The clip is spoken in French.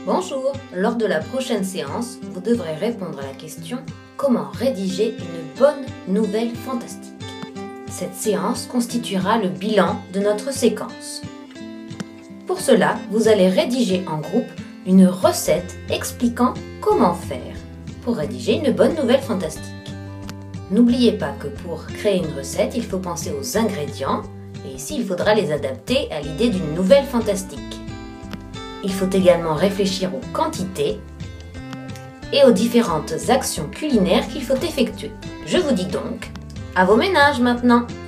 Bonjour, lors de la prochaine séance, vous devrez répondre à la question « Comment rédiger une bonne nouvelle fantastique ?» Cette séance constituera le bilan de notre séquence. Pour cela, vous allez rédiger en groupe une recette expliquant comment faire pour rédiger une bonne nouvelle fantastique. N'oubliez pas que pour créer une recette, il faut penser aux ingrédients et ici il faudra les adapter à l'idée d'une nouvelle fantastique. Il faut également réfléchir aux quantités et aux différentes actions culinaires qu'il faut effectuer. Je vous dis donc, à vos ménages maintenant!